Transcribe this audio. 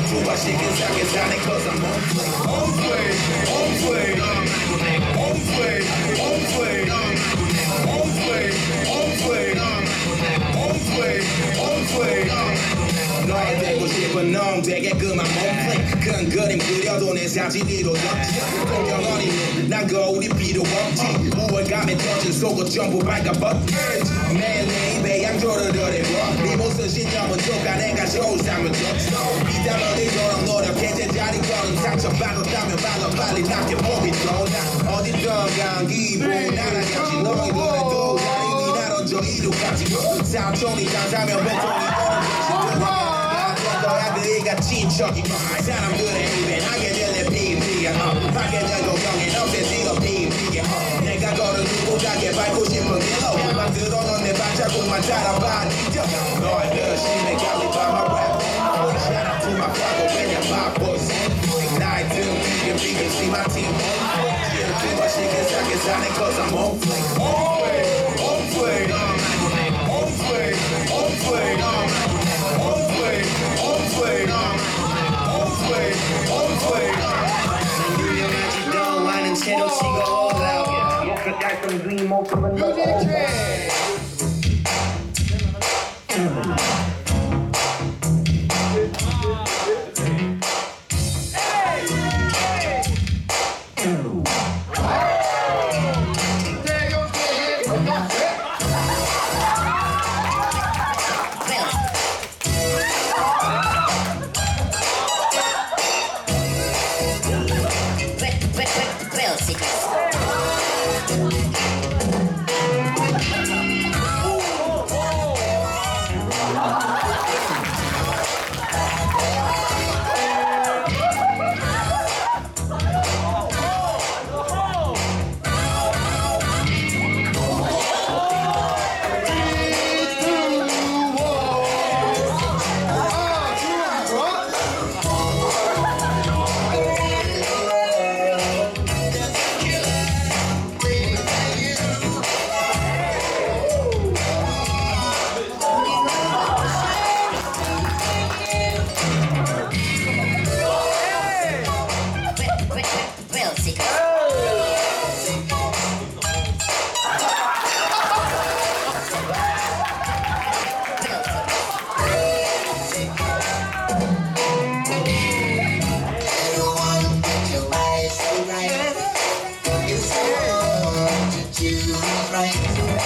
좋아 시기상에 사네 cause I'm on play on play on play on play on play on play on play on play on play 너의 되고 싶은 놈 되게끔 I'm on play 큰 그림 그려도 내 사진 이루어졌지 공연 어린이 난 거울이 필요 없지 우월감에 터진 속옷 전부 발가벗기 매일 내 입에 양조를 드리고 네 모습 신념은 조카 내가 좋은 삶을 줬어 이따러리도록 노력해 제자리 걸음 상처받았다면 받아 빨리 낫게 보기 좋나 어디든 간 기분 날아가지 너희들도 다리 위나 얹어 이륙하지 삼촌이 장사면 보통이 오는 것이 너야 그이가 친척이 사람들의 입에 하게 될내 PP가 하게 될 걱정에 없애지고 PP가 내가 걸은 누구가게 밟고 싶은 길로 만들어 넌 내 발자국만 따라봐 너의 열심히 갈리봐 my rap Shout out to my father 왜냐 my voice 나의 등 뒤에 비긴 심한 팀 지금 시계 사게 사네 cause I'm on play on play on play on play on play on play on play on play on play 난 유명하지도 않은 채로 치고 올라오게 목표 달성 뒤 목표는 Lunatic right.